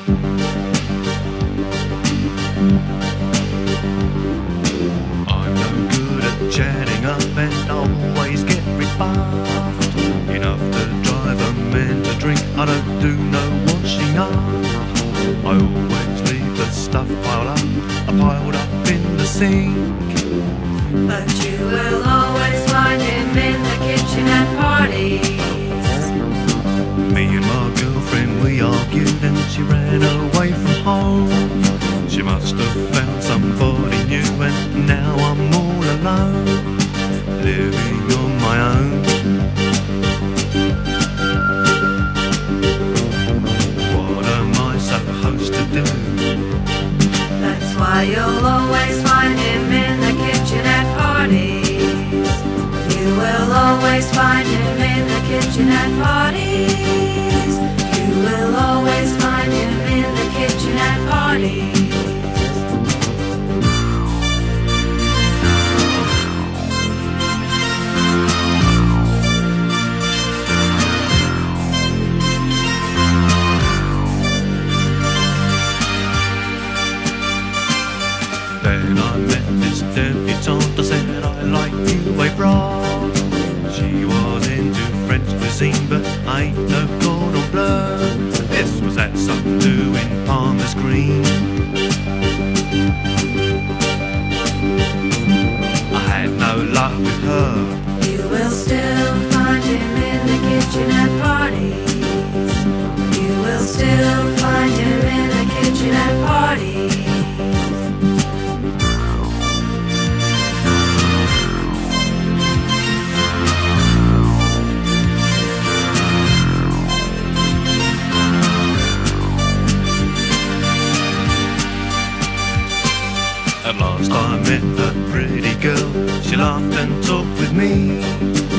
I'm no good at chatting up and always get rebuffed. Enough to drive a man to drink, I don't do no washing up. I always leave the stuff piled up in the sink. But you will always find him in the kitchen at parties. Me and my girlfriend, we argued and she ran away from home. She must have found somebody new and now I'm all alone, living on my own. What am I supposed to do? That's why you'll always find him in the kitchen at parties. You will always find him in the kitchen at parties. You will always find him in the kitchen at parties. Then I met this debutante, I said I like you, a broad. She was into French cuisine, but I ain't no cordon bleu. This was at some do in Palmer's Green. I had no luck with her. You will still find him in the kitchen at parties. You will still find him in the kitchen at parties. At last I met a pretty girl. She laughed and talked with me.